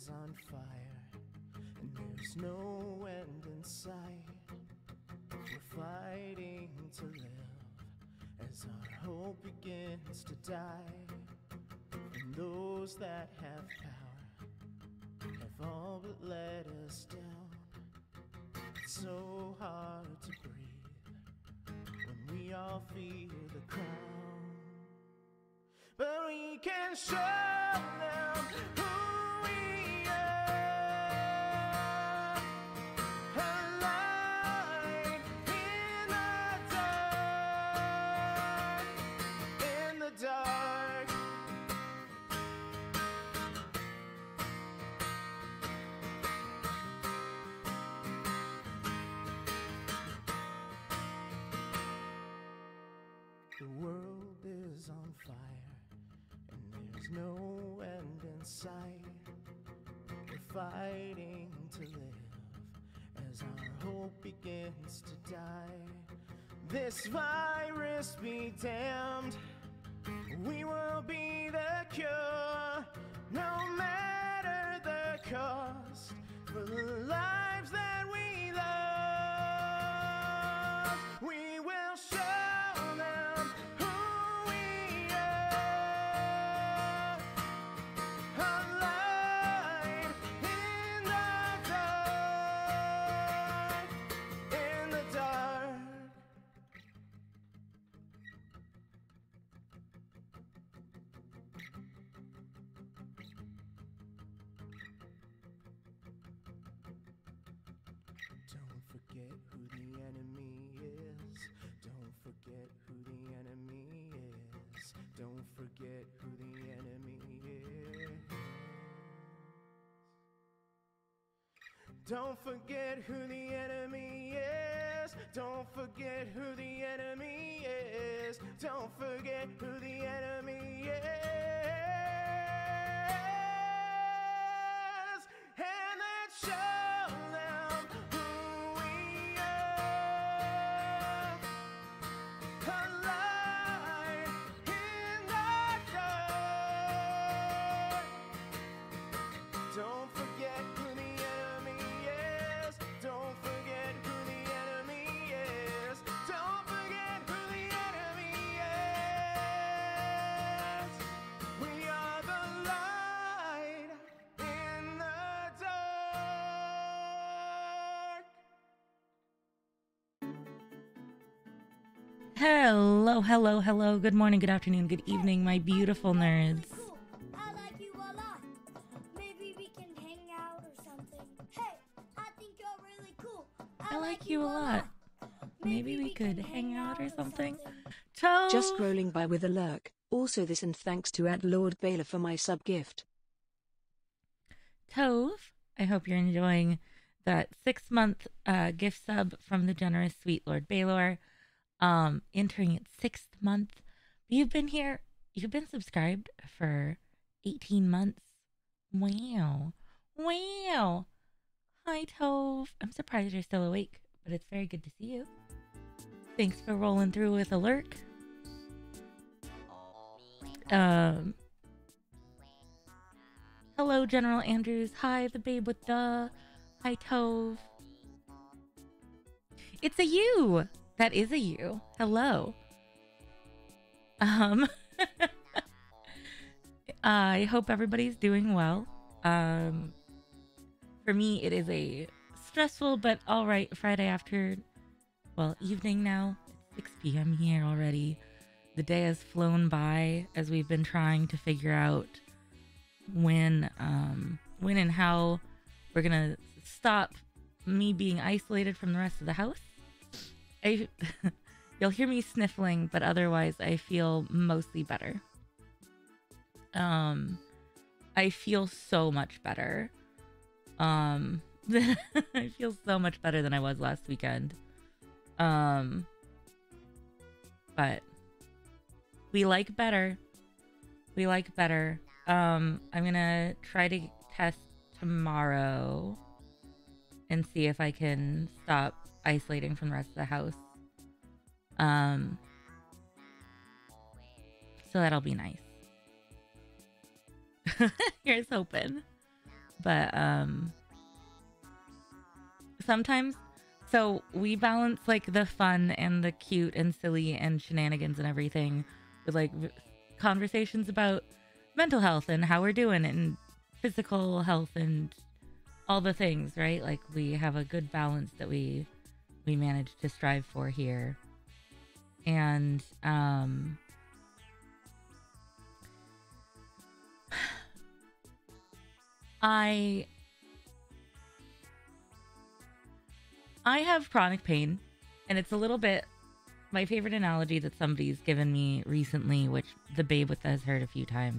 is on fire, and there's no end in sight. We're fighting to live as our hope begins to die. And those that have power have all but let us down. It's so hard to breathe when we all fear the crown. But we can show them who we are. A light in the dark, in the dark. The world is on fire, and there's no end in sight. We're fighting to live as our hope begins to die. This virus be damned, we will be the cure, no matter the cost, for the lives that we love. We will show them who we are. A light in the dark, in the dark. Don't forget who the enemy is. Don't forget who the enemy is. Don't forget who the enemy is. Don't forget who the enemy is. Don't forget who the enemy is. Don't forget who the enemy is. And then show them who we are. A light in the dark. Don't forget who the enemy is. Don't forget who the enemy is. Don't forget who the enemy is. We are the light in the dark. Hello, hello, hello. Good morning, good afternoon, good evening, my beautiful nerds. Cool. I like you a lot. Maybe we can hang out or something. Hey, I think you're really cool. I like you a lot. Maybe we could hang out or something. Toe. Just scrolling by with a lurk. Also this and thanks to Lord Baylor for my sub gift. Tove, I hope you're enjoying that 6-month gift sub from the generous sweet Lord Baylor. Entering its 6th month. You've been here, you've been subscribed for 18 months. Wow. Wow. Hi, Tove. I'm surprised you're still awake, but it's very good to see you. Thanks for rolling through with a lurk. Hello, General Andrews. Hi, the babe with the. Hi, Tove. It's a you. That is a you. Hello. I hope everybody's doing well. For me, it is a stressful but all right Friday after, well, evening now. It's 6 p.m. here already. The day has flown by as we've been trying to figure out when and how we're gonna stop me being isolated from the rest of the house. You'll hear me sniffling, but otherwise I feel mostly better. I feel so much better. I feel so much better than I was last weekend. But we like better. We like better. I'm gonna try to test tomorrow and see if I can stop isolating from the rest of the house. So that'll be nice. Here's hoping. but sometimes, so we balance like the fun and the cute and silly and shenanigans and everything with like conversations about mental health and how we're doing and physical health and all the things, right? Like we have a good balance that we manage to strive for here. And I have chronic pain, and it's a little bit my favorite analogy that somebody's given me recently, which the babe with has heard a few times,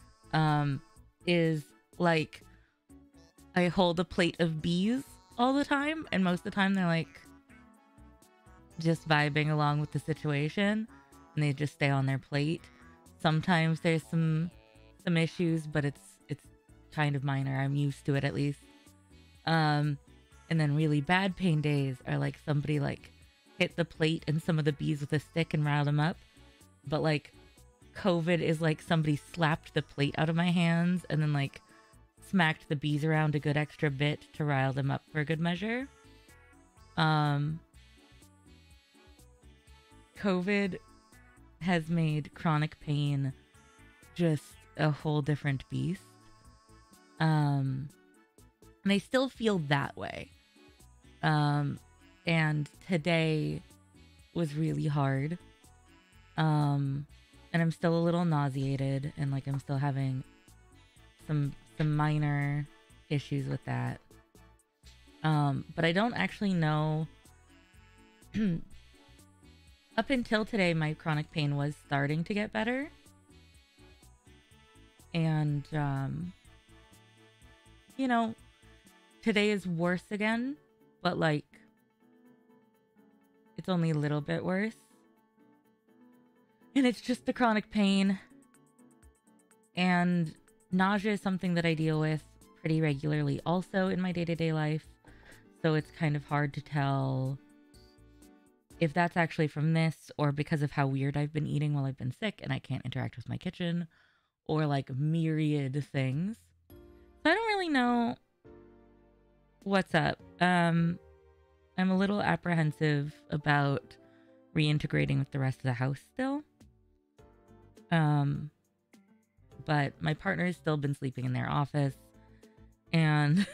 is like I hold a plate of bees all the time, and most of the time they're like just vibing along with the situation, and they just stay on their plate. Sometimes there's some issues, but it's kind of minor. I'm used to it at least. And then really bad pain days are like somebody like hit the plate and some of the bees with a stick and riled them up. But like COVID is like somebody slapped the plate out of my hands and then like smacked the bees around a good extra bit to rile them up for a good measure. COVID has made chronic pain just a whole different beast. And I still feel that way. And today was really hard. And I'm still a little nauseated and like I'm still having some minor issues with that. But I don't actually know. Up until today, my chronic pain was starting to get better. And, you know, today is worse again, but like, it's only a little bit worse. And it's just the chronic pain. And nausea is something that I deal with pretty regularly also in my day-to-day life. So it's kind of hard to tell if that's actually from this or because of how weird I've been eating while I've been sick and I can't interact with my kitchen or like myriad things. So I don't really know what's up. I'm a little apprehensive about reintegrating with the rest of the house still. But my partner has still been sleeping in their office and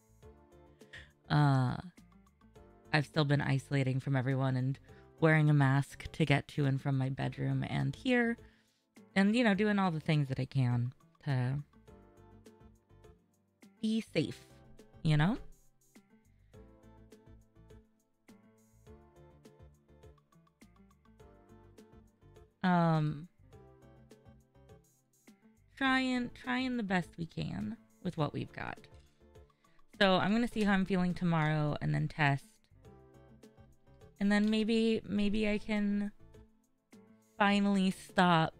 I've still been isolating from everyone and wearing a mask to get to and from my bedroom and here. And, you know, doing all the things that I can to be safe, you know? Trying the best we can with what we've got. So I'm going to see how I'm feeling tomorrow and then test. And then maybe I can finally stop.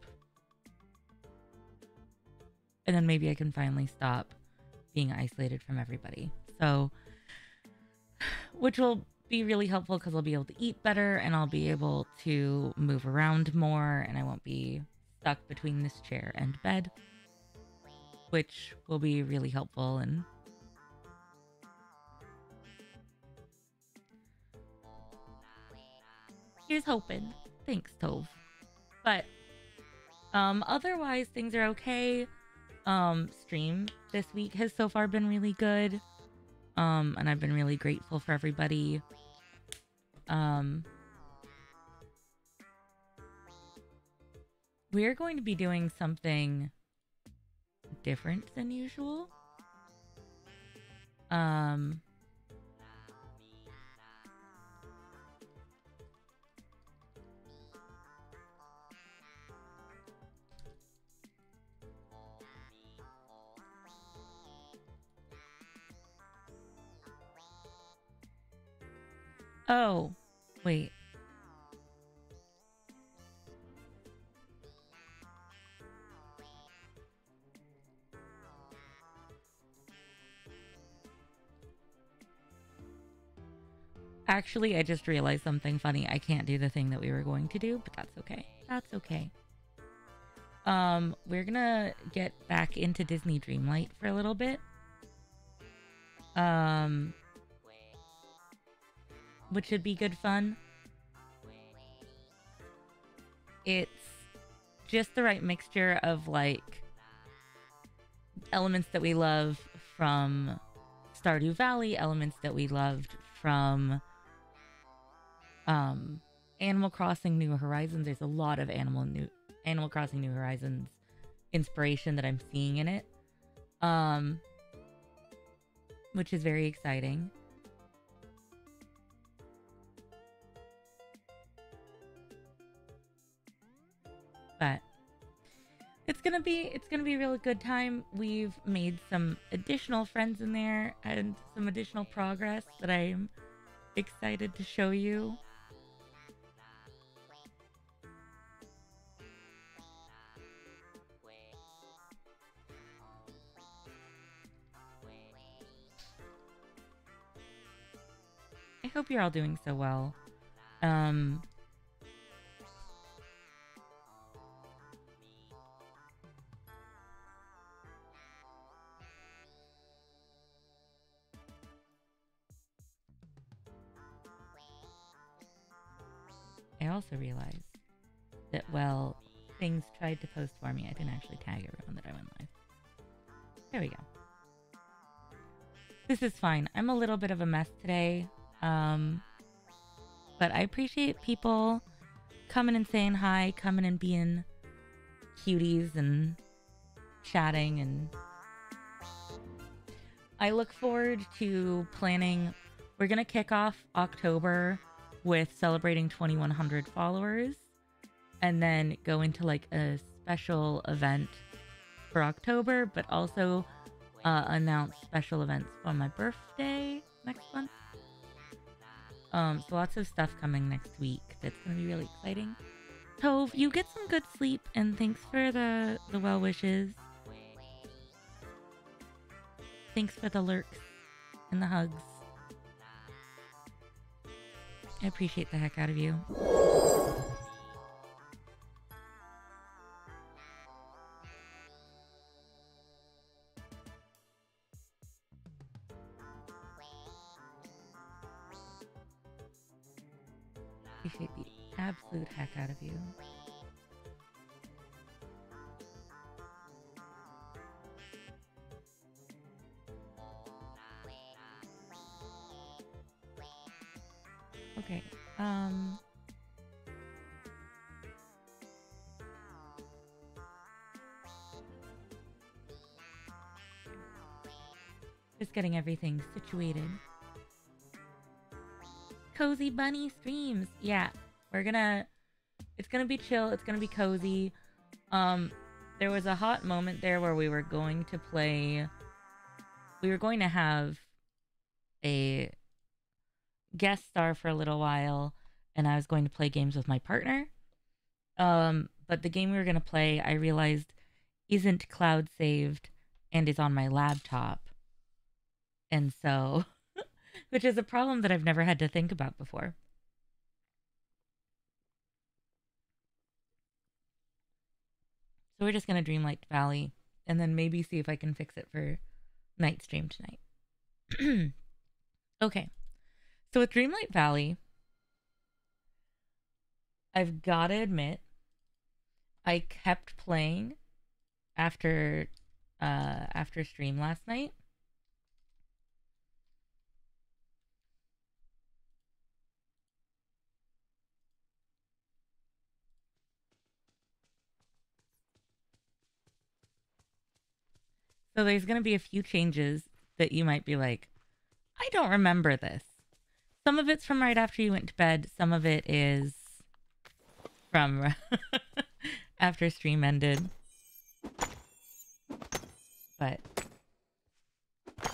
And then maybe I can finally stop being isolated from everybody. So, which will be really helpful because I'll be able to eat better and I'll be able to move around more and I won't be stuck between this chair and bed, which will be really helpful. And here's hoping. Thanks, Tove. But otherwise things are okay. Stream this week has so far been really good. And I've been really grateful for everybody. We're going to be doing something different than usual. Oh, wait. Actually, I just realized something funny. I can't do the thing that we were going to do, but that's okay. That's okay. We're gonna get back into Disney Dreamlight for a little bit. which should be good fun. It's just the right mixture of like elements that we love from Stardew Valley, elements that we loved from Animal Crossing New Horizons. There's a lot of Animal Crossing New Horizons inspiration that I'm seeing in it, which is very exciting. But it's gonna be a really good time. We've made some additional friends in there and some additional progress that I'm excited to show you. I hope you're all doing so well. I also realized that, well, things tried to post for me. I didn't actually tag everyone that I went live. There we go. This is fine. I'm a little bit of a mess today. But I appreciate people coming and saying hi, coming and being cuties and chatting, and I look forward to planning. We're going to kick off October with celebrating 2100 followers and then go into like a special event for October, but also announce special events on my birthday next month. So lots of stuff coming next week that's going to be really exciting. Tove, you get some good sleep, and thanks for the well wishes. Thanks for the lurks and the hugs. I appreciate the heck out of you. Appreciate the absolute heck out of you. Okay, just getting everything situated. Cozy Bunny streams. Yeah, it's gonna be chill. It's gonna be cozy. There was a hot moment there where we were going to have a guest star for a little while, and I was going to play games with my partner. But the game we were going to play, I realized, isn't cloud saved and is on my laptop. And so, which is a problem that I've never had to think about before. So we're just going to Dreamlight Valley and then maybe see if I can fix it for night stream tonight. Okay. So with Dreamlight Valley, I've got to admit, I kept playing after stream last night. So there's going to be a few changes that you might be like, I don't remember this. Some of it's from right after you went to bed. Some of it is from after stream ended. But of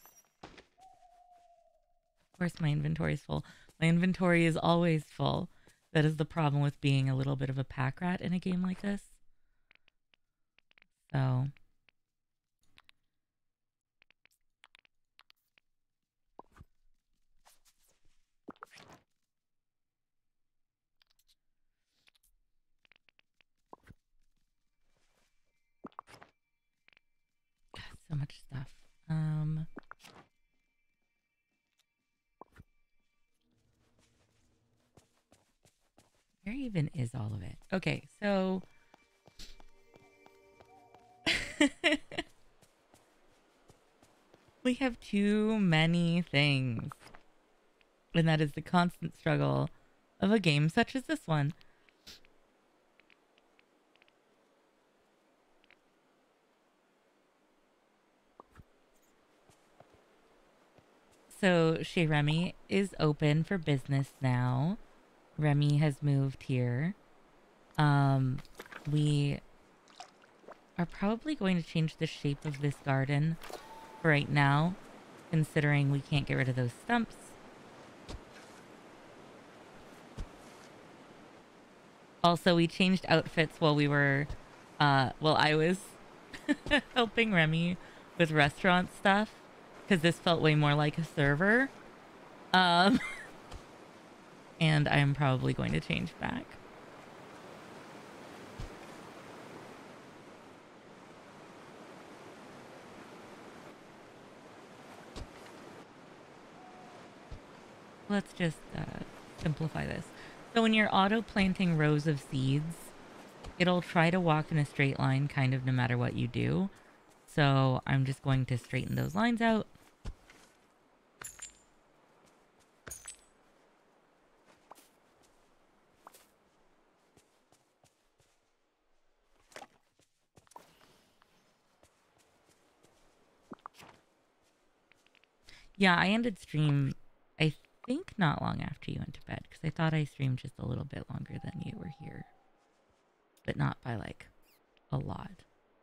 course my inventory is full. My inventory is always full. That is the problem with being a little bit of a pack rat in a game like this. So so much stuff. Where even is all of it? Okay, so we have too many things. And that is the constant struggle of a game such as this one. So Chez Remy is open for business now. Remy has moved here. We are probably going to change the shape of this garden for right now, considering we can't get rid of those stumps. Also, we changed outfits while we were, while I was helping Remy with restaurant stuff, because this felt way more like a server. And I'm probably going to change back. Let's just simplify this. So when you're auto-planting rows of seeds, it'll try to walk in a straight line kind of no matter what you do. So I'm just going to straighten those lines out. Yeah, I ended stream, I think not long after you went to bed, because I thought I streamed just a little bit longer than you were here. But not by, like, a lot.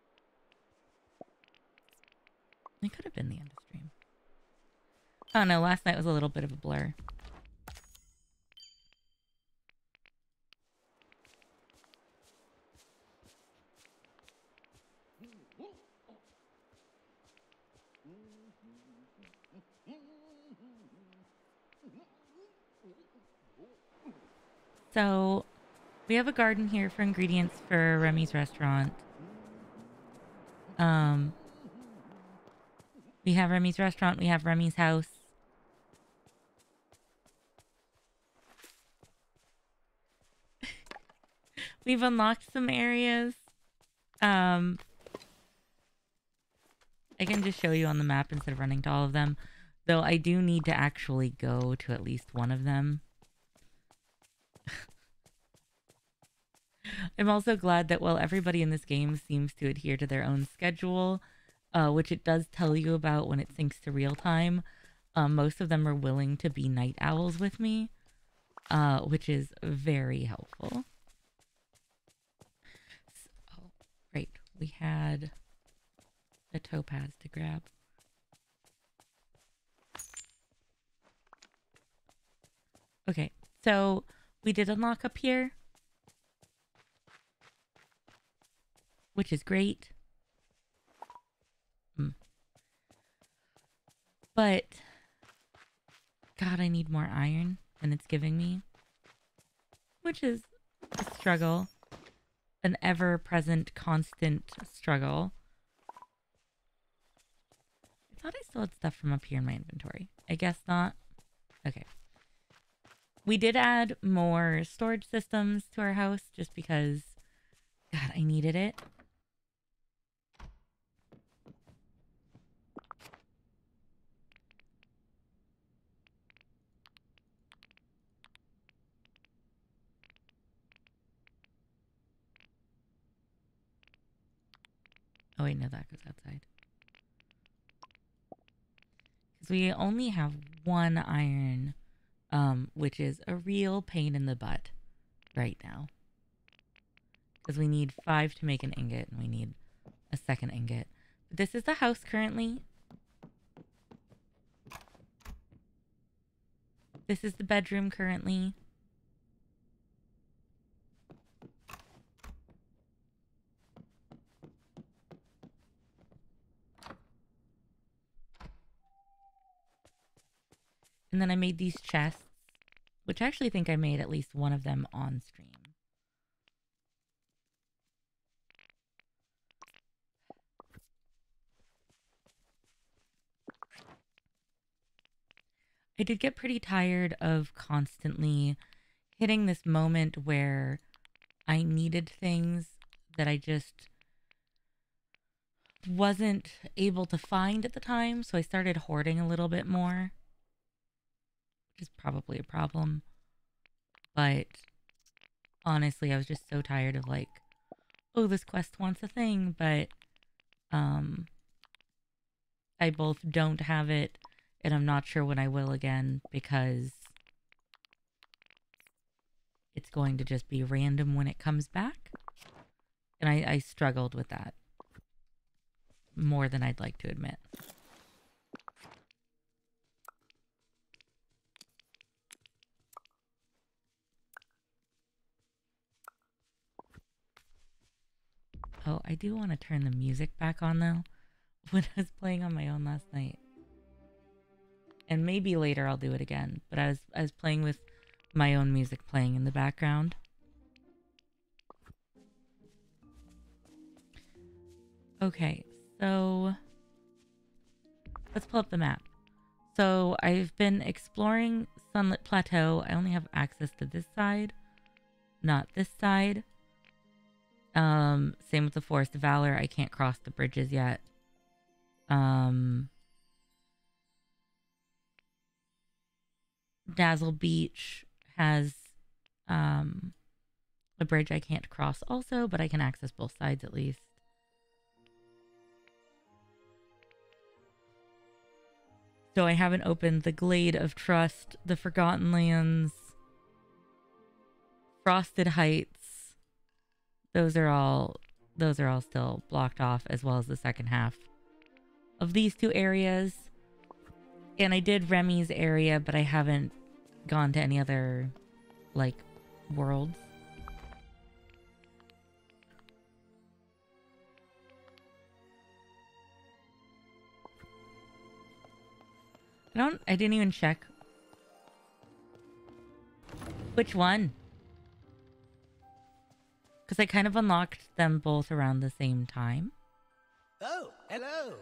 It could have been the end of stream. Oh no, last night was a little bit of a blur. So, we have a garden here for ingredients for Remy's restaurant. We have Remy's restaurant, we have Remy's house. We've unlocked some areas. I can just show you on the map instead of running to all of them. Though I do need to actually go to at least one of them. I'm also glad that while everybody in this game seems to adhere to their own schedule, which it does tell you about when it syncs to real time, most of them are willing to be night owls with me, which is very helpful. So, right, we had a topaz to grab. Okay, so we did unlock up here, which is great. But, God, I need more iron than it's giving me, which is a struggle, an ever-present, constant struggle. I thought I still had stuff from up here in my inventory. I guess not. Okay. We did add more storage systems to our house just because, God, I needed it. Oh wait, no, that goes outside. Because we only have one iron, which is a real pain in the butt right now. Because we need 5 to make an ingot, and we need a second ingot. But this is the house currently. This is the bedroom currently. And then I made these chests, which I actually think I made at least one of them on stream. I did get pretty tired of constantly hitting this moment where I needed things that I just wasn't able to find at the time. So I started hoarding a little bit more, which is probably a problem. But honestly, I was just so tired of like, oh, this quest wants a thing, but I both don't have it and I'm not sure when I will again because it's going to just be random when it comes back. And I struggled with that more than I'd like to admit. Oh, I do want to turn the music back on though. When I was playing on my own last night. And maybe later I'll do it again. But I was playing with my own music playing in the background. Okay, so let's pull up the map. So I've been exploring Sunlit Plateau. I only have access to this side, not this side. Same with the Forest of Valor. I can't cross the bridges yet. Dazzle Beach has a bridge I can't cross also, but I can access both sides at least. So I haven't opened the Glade of Trust, the Forgotten Lands, Frosted Heights. Those are all still blocked off, as well as the second half of these two areas. And I did Remy's area, but I haven't gone to any other, like, worlds. I didn't even check. Which one? Because I kind of unlocked them both around the same time. Oh, hello.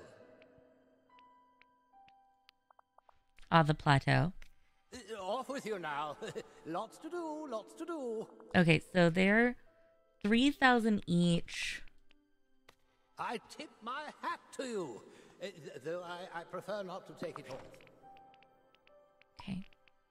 The plateau. Off with you now. Lots to do, lots to do. Okay, so they're 3,000 each. I tip my hat to you, though I prefer not to take it off. Okay.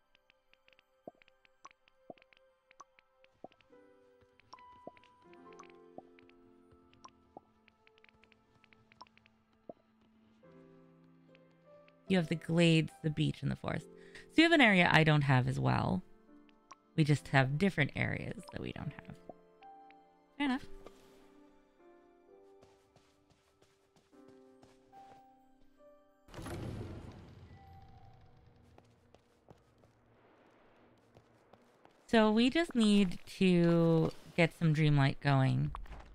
You have the glades, the beach, and the forest. So you have an area I don't have as well. We just have different areas that we don't have. Fair enough. So we just need to get some Dreamlight going.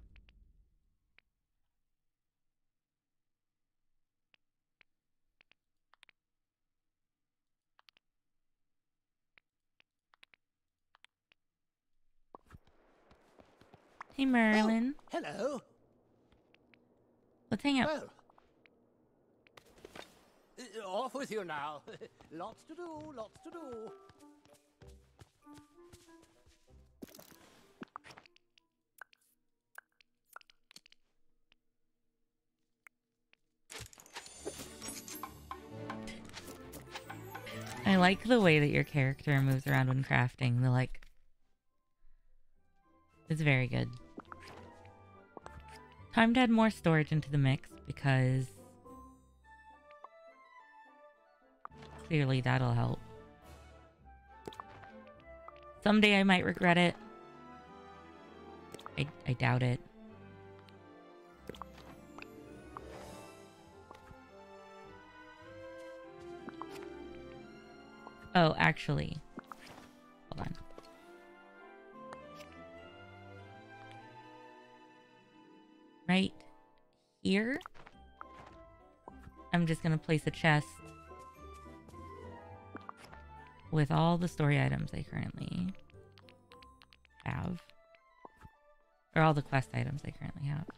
Hey, Merlin. Oh, hello. Let's hang out. Well, off with you now. Lots to do, lots to do. I like the way that your character moves around when crafting. The like, it's very good. Time to add more storage into the mix because clearly that'll help. Someday I might regret it. I doubt it. Oh, actually. Hold on. Right here, I'm just going to place a chest with all the story items I currently have. Or all the quest items I currently have.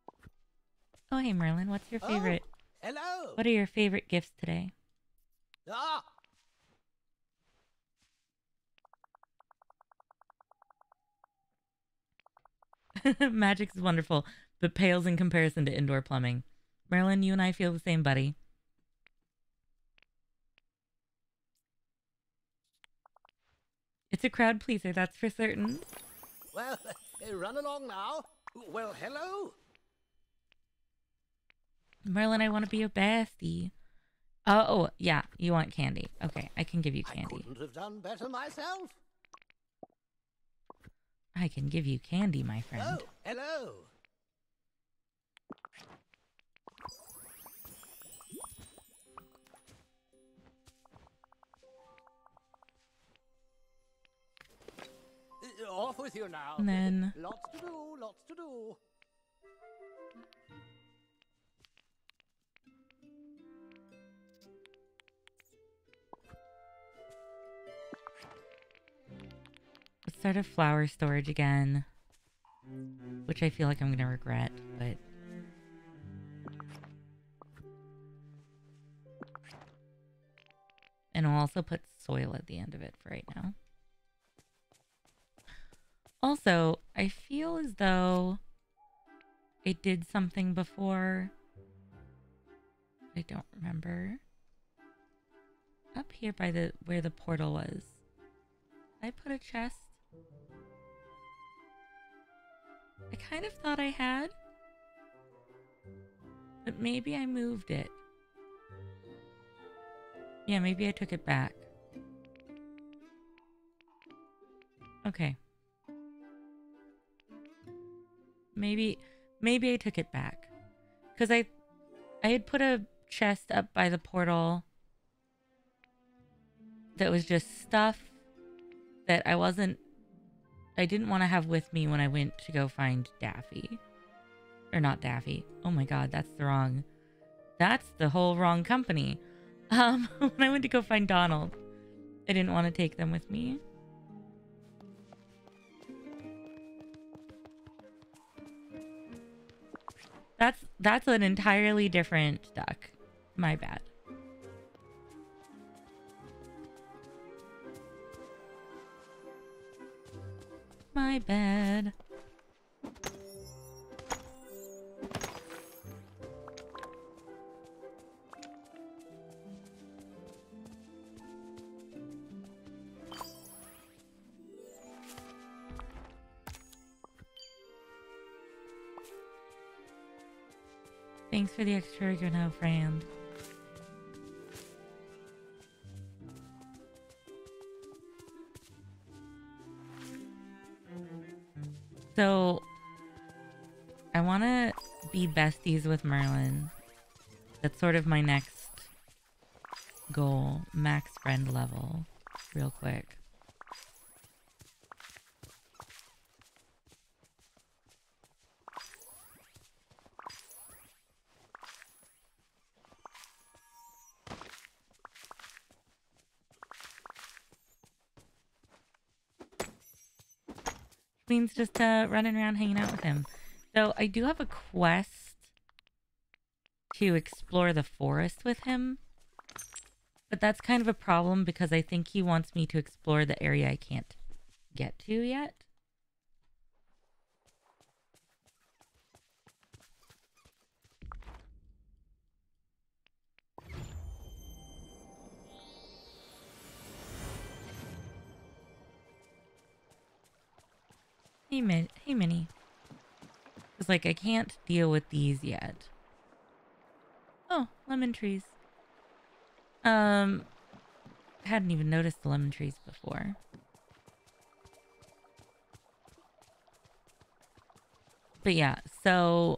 Oh, hey Merlin, what's your favorite? Oh, hello. What are your favorite gifts today? Ah! Magic is wonderful, but pales in comparison to indoor plumbing. Merlin, you and I feel the same, buddy. It's a crowd pleaser, that's for certain. Well, run along now. Well, hello. Merlin, I want to be your bestie. Oh, yeah, you want candy. Okay, I can give you I candy. couldn't have done better myself. I can give you candy, my friend. Oh, hello. Off with you now. And then Lots to do, lots to do. let's start a flower storage again, which I feel like I'm going to regret, but... And I'll also put soil at the end of it for right now. Also, I feel as though I did something before. I don't remember. Up here by the where the portal was. Did I put a chest? I kind of thought I had. But maybe I moved it. Yeah, maybe I took it back. Okay. Maybe I took it back. Because I had put a chest up by the portal that was just stuff that I didn't want to have with me when I went to go find Daffy. Or not Daffy. Oh my god, that's the whole wrong company. When I went to go find Donald, I didn't want to take them with me. That's an entirely different duck. My bad. My bad. Thanks for the extra oregano, friend. So, I want to be besties with Merlin. That's sort of my next goal. Max friend level. Real quick. Means just running around hanging out with him. So I do have a quest to explore the forest with him, but that's kind of a problem because I think he wants me to explore the area I can't get to yet. Hey, Minnie. It's like I can't deal with these yet. Oh, lemon trees. Hadn't even noticed the lemon trees before. But yeah, so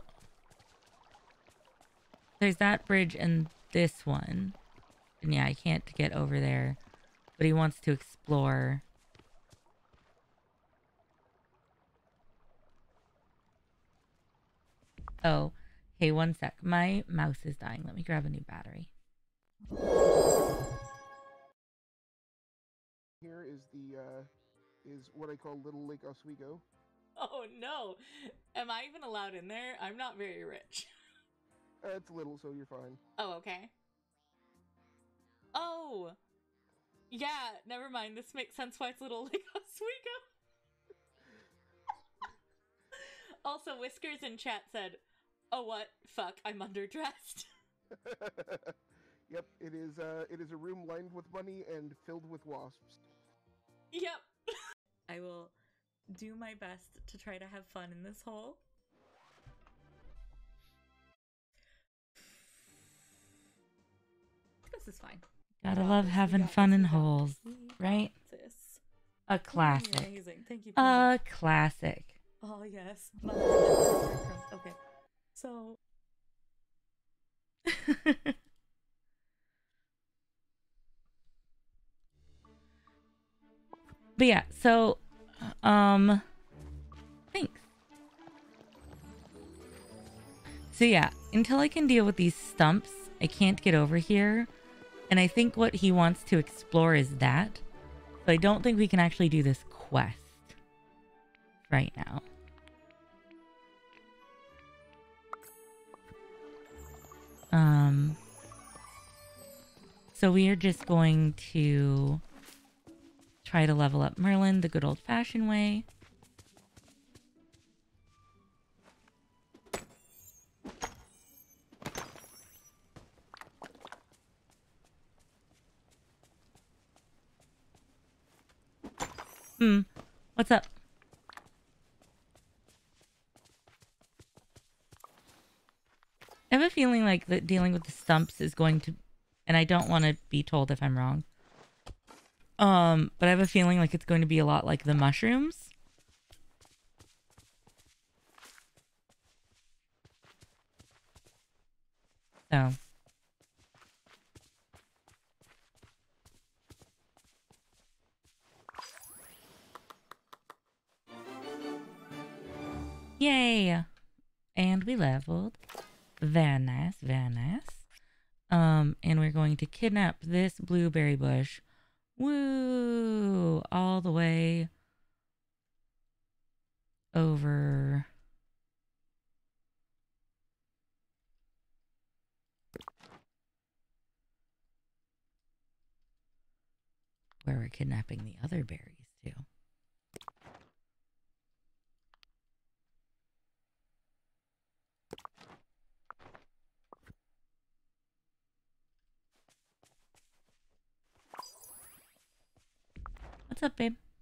there's that bridge and this one. And yeah, I can't get over there. But he wants to explore. Oh, hey, one sec. My mouse is dying. Let me grab a new battery. Here is is what I call Little Lake Oswego. Oh no. Am I even allowed in there? I'm not very rich. It's little, so you're fine. Oh, okay. Oh, Yeah, never mind. This makes sense why it's little like Oswego. Also, Whiskers in chat said, "Oh what? Fuck, I'm underdressed." Yep, it is a room lined with money and filled with wasps. Yep. I will do my best to try to have fun in this hole. This is fine. Gotta love having fun in holes, right? A classic. Amazing. Thank you. A classic. Oh yes. Okay. So But yeah, so thanks. So yeah, until I can deal with these stumps, I can't get over here. And I think what he wants to explore is that. So I don't think we can actually do this quest right now. So we are just going to try to level up Merlin the good old-fashioned way. What's up? I have a feeling like that dealing with the stumps is going to, and I don't want to be told if I'm wrong. But I have a feeling like it's going to be a lot like the mushrooms. So. Yay! And we leveled. Very nice, very nice. And we're going to kidnap this blueberry bush. Woo! All the way over. Where we're kidnapping the other berries too. What's up, babe?